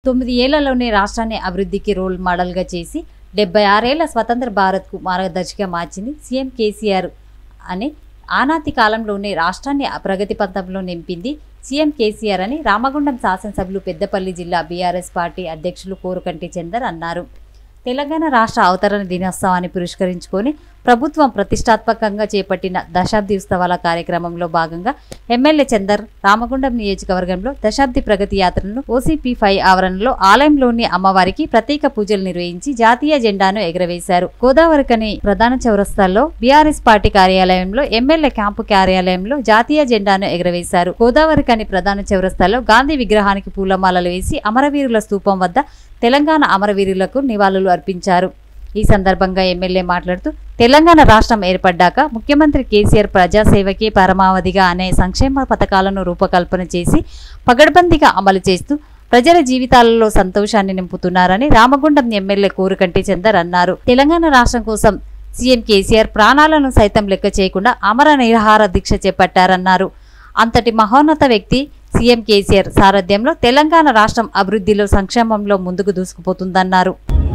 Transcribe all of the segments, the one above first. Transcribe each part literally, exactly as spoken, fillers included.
తొమ్మిది ఏళ్లలోనే రాష్ట్రాన్ని అభివృద్ధికి రోల్ మోడల్గా చేసి డెబ్బై ఆరేళ్ల స్వతంత్ర భారత్కు మార్గదర్శిగా మార్చింది సీఎం కేసీఆర్ అని ఆనాటి కాలంలోనే రాష్ట్రాన్ని ప్రగతి పంథంలో నింపింది సీఎం కేసీఆర్ అని రామగుండం శాసనసభ్యులు పెద్దపల్లి జిల్లా బీఆర్ఎస్ పార్టీ అధ్యక్షులు కోరుకంటి చందర్ అన్నారు. తెలంగాణ రాష్ట్ర అవతరణ దినోత్సవాన్ని పురస్కరించుకొని ప్రభుత్వం ప్రతిష్టాత్మకంగా చేపట్టిన దశాబ్ది ఉత్సవాల కార్యక్రమంలో భాగంగా ఎమ్మెల్యే చందర్ రామగుండం నియోజకవర్గంలో దశాబ్ది ప్రగతి యాత్రను ఓసీపీ ఫైవ్ ఆవరణలో ఆలయంలోని అమ్మవారికి ప్రత్యేక పూజలు నిర్వహించి జాతీయ జెండాను ఎగురవేశారు. గోదావరికని ప్రధాన చౌరస్తాల్లో బీఆర్ఎస్ పార్టీ కార్యాలయంలో ఎమ్మెల్యే క్యాంపు కార్యాలయంలో జాతీయ జెండాను ఎగురవేశారు. గోదావరికని ప్రధాన చౌరస్తాల్లో గాంధీ విగ్రహానికి పూలమాలలు వేసి అమరవీరుల స్తూపం వద్ద తెలంగాణ అమరవీరులకు నివాళులు అర్పించారు. ఈ సందర్భంగా ఎమ్మెల్యే మాట్లాడుతూ తెలంగాణ రాష్ట్రం ఏర్పడ్డాక ముఖ్యమంత్రి కేసీఆర్ ప్రజాసేవకే పరమావధిగా అనే సంక్షేమ పథకాలను రూపకల్పన చేసి పగడ్బందీగా అమలు చేస్తూ ప్రజల జీవితాలలో సంతోషాన్ని నింపుతున్నారని రామగుండం ఎమ్మెల్యే కోరుకంటి చందర్ అన్నారు. తెలంగాణ రాష్ట్రం కోసం సీఎం కేసీఆర్ ప్రాణాలను సైతం లెక్క చేయకుండా అమర నిరాహార దీక్ష చేపట్టారన్నారు. అంతటి మహోన్నత వ్యక్తి సీఎం కేసీఆర్ సారథ్యంలో తెలంగాణ రాష్ట్రం అభివృద్ధిలో సంక్షేమంలో ముందుకు దూసుకుపోతుందన్నారు.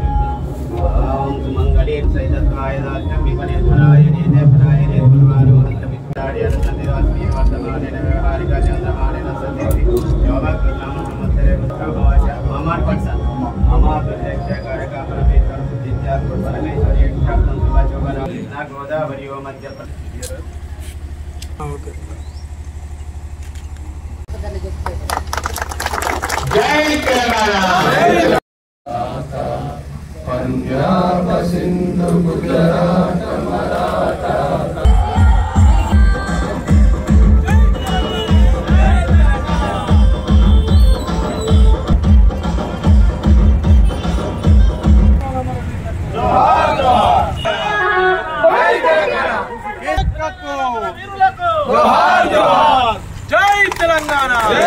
జై తెలంగాణ. పంజాబ్ సింధు గుజరాత్ మరాఠా జోహార్ జోహార్. జై తెలంగాణ.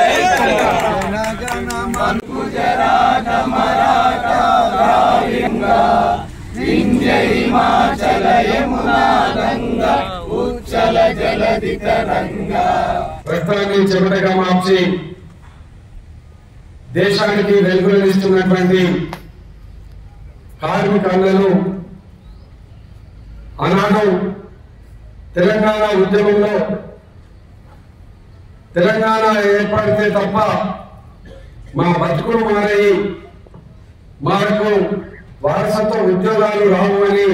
గుజరాత మరాఠా రాయంగా వింధ్య హిమాచల యమునా గంగా ఉచ్చల జలధి తరంగా. ప్రస్తుతాన్ని చెమటగా మార్చి దేశానికి వెలుగునిస్తున్నటువంటి కార్మికులను ఆనాడు తెలంగాణ ఉద్యమంలో తెలంగాణ ఏర్పడితే తప్ప మా బతుకులు మారాయి, మాకు వారసత్వ ఉద్యోగాలు రావు అని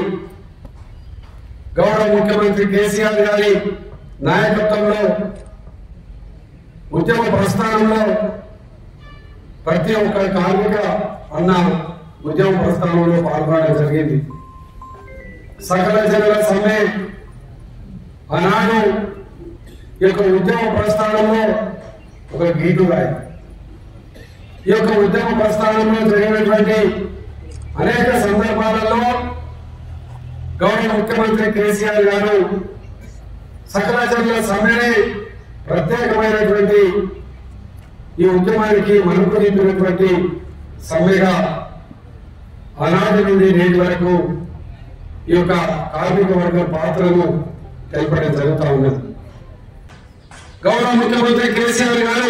గౌరవ ముఖ్యమంత్రి కేసీఆర్ గారి నాయకత్వంలో ఉద్యమ ప్రస్థానంలో ప్రతి ఒక్క కార్మిక అన్న ఉద్యమ ప్రస్థానంలో పాల్గొనడం జరిగింది. సకల జనుల సమ్మె ఆనాడు ఈ యొక్క ఉద్యమ ప్రస్థానంలో ఒక గీటు రాయి. ఈ యొక్క ఉద్యమ ప్రస్థానంలో జరిగినటువంటి అనేక సందర్భాలలో గౌరవ ముఖ్యమంత్రి కేసీఆర్ గారు సకల జనుల సమ్మెని ప్రత్యేకమైనటువంటి ఈ ఉద్యమానికి మలుపు నింపినటువంటి సమ్మెగా ఆనాటి నుండి నేటి వరకు ఈ యొక్క కార్మిక వర్గ పాత్రను తెలపడం జరుగుతూ ఉన్నది. గౌరవ ముఖ్యమంత్రి కేసీఆర్ గారు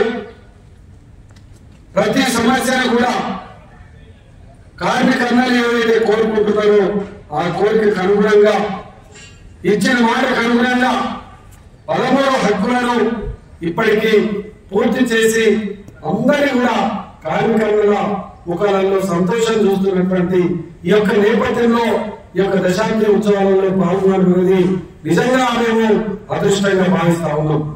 ప్రతి సమస్యను కూడా కార్మిక అన్నలు ఏవైతే కోరుకుంటున్నారో ఆ కోరికకు అనుగుణంగా ఇచ్చిన మాటకు అనుగుణంగా పదమూడు హక్కులను ఇప్పటికీ పూర్తి చేసి అందరి కూడా కార్మికుల ముఖాలలో సంతోషం చూస్తున్నటువంటి ఈ యొక్క నేపథ్యంలో ఈ యొక్క దశాబ్ది ఉత్సవాలలో పాల్గొనడం నిజంగా మేము అదృష్టంగా భావిస్తా ఉన్నాం.